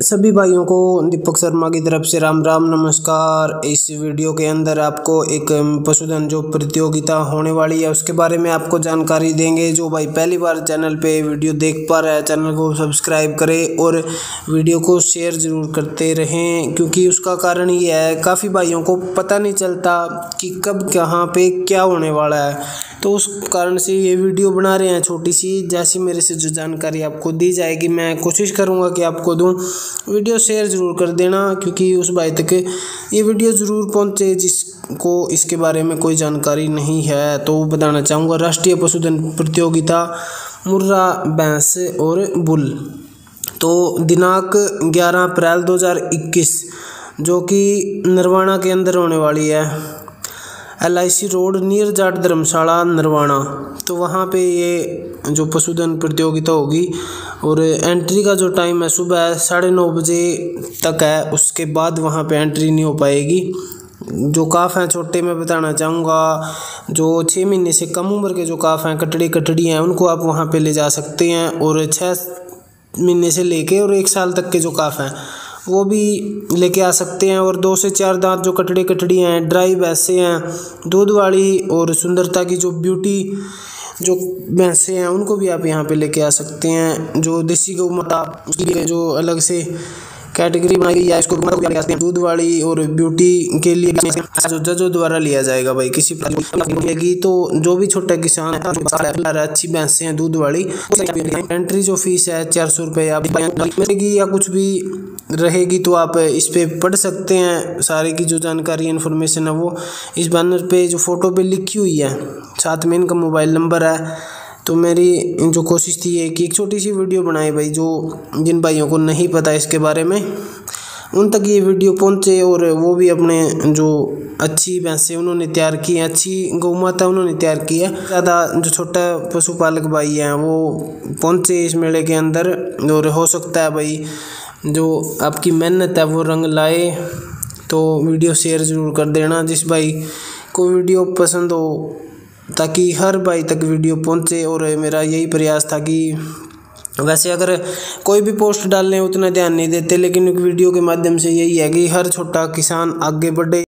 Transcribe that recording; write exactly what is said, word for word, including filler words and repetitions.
सभी भाइयों को दीपक शर्मा की तरफ से राम राम नमस्कार। इस वीडियो के अंदर आपको एक पशुधन जो प्रतियोगिता होने वाली है उसके बारे में आपको जानकारी देंगे। जो भाई पहली बार चैनल पे वीडियो देख पा रहा है चैनल को सब्सक्राइब करें और वीडियो को शेयर ज़रूर करते रहें, क्योंकि उसका कारण ये है काफ़ी भाइयों को पता नहीं चलता कि कब कहाँ पे क्या होने वाला है, तो उस कारण से ये वीडियो बना रहे हैं छोटी सी। जैसी मेरे से जो जानकारी आपको दी जाएगी मैं कोशिश करूँगा कि आपको दूँ। वीडियो शेयर ज़रूर कर देना, क्योंकि उस भाई तक ये वीडियो ज़रूर पहुँचे जिसको इसके बारे में कोई जानकारी नहीं है। तो बताना चाहूँगा राष्ट्रीय पशुधन प्रतियोगिता मुर्रा भैंस और बुल, तो दिनांक ग्यारह अप्रैल दो हज़ार इक्कीस जो कि नरवाना के अंदर होने वाली है। L I C road near Jat Dharamshala Narwana, तो वहाँ पे ये जो पशुधन प्रतियोगिता होगी। और एंट्री का जो टाइम है सुबह साढ़े नौ बजे तक है, उसके बाद वहाँ पे एंट्री नहीं हो पाएगी। जो काफ हैं छोटे मैं बताना चाहूँगा, जो छः महीने से कम उम्र के जो काफ हैं कटड़ी कटड़ी हैं उनको आप वहाँ पे ले जा सकते हैं, और छः महीने से लेके और एक साल तक के जो काफ हैं वो भी लेके आ सकते हैं। और दो से चार दांत जो कटड़े कटड़ी हैं, ड्राई भैंसे हैं दूध वाली, और सुंदरता की जो ब्यूटी जो भैंसे हैं उनको भी आप यहाँ पे लेके आ सकते हैं। जो देसी गौ माता उसकी जो अलग से कैटेगरी बनाई गई है, इसको दूध वाली और ब्यूटी के लिए जो जजों द्वारा लिया जाएगा भाई किसी लेगी। तो जो भी छोटा किसान है अच्छी भैंसे हैं दूध वाली, एंट्री जो फीस है चार सौ रुपये आप मिलेगी या कुछ भी रहेगी, तो आप इस पे पढ़ सकते हैं। सारे की जो जानकारी इन्फॉर्मेशन है वो इस बैनर पे जो फोटो पे लिखी हुई है, साथ में इनका मोबाइल नंबर है। तो मेरी जो कोशिश थी है कि एक छोटी सी वीडियो बनाए भाई, जो जिन भाइयों को नहीं पता इसके बारे में उन तक ये वीडियो पहुंचे, और वो भी अपने जो अच्छी भैंसें उन्होंने तैयार की है, अच्छी गौ माता उन्होंने तैयार की है। ज़्यादा जो छोटा पशुपालक भाई हैं वो पहुंचे इस मेले के अंदर, और हो सकता है भाई जो आपकी मेहनत है वो रंग लाए। तो वीडियो शेयर ज़रूर कर देना जिस भाई को वीडियो पसंद हो, ताकि हर भाई तक वीडियो पहुंचे। और मेरा यही प्रयास था कि वैसे अगर कोई भी पोस्ट डालने उतना ध्यान नहीं देते, लेकिन वीडियो के माध्यम से यही है कि हर छोटा किसान आगे बढ़े।